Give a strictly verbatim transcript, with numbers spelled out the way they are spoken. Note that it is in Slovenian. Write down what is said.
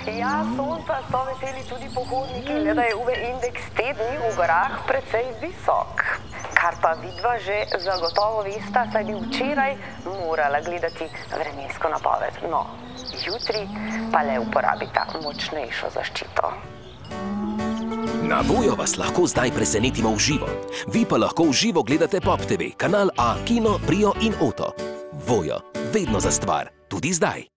Ja, sonca so veseli tudi pohodniki, le da je U V indeks te dni v gorah precej visok. Kar pa vidva že zagotovo vesta, saj bi včeraj morala gledati vremensko napoved. No, jutri pa le uporabita močnejšo zaščito. Na Voyo vas lahko zdaj presenetimo v živo. Vi pa lahko v živo gledate Pop T V, Kanal A, Kino, Prio in Oto. Voyo, vedno za stvar, tudi zdaj.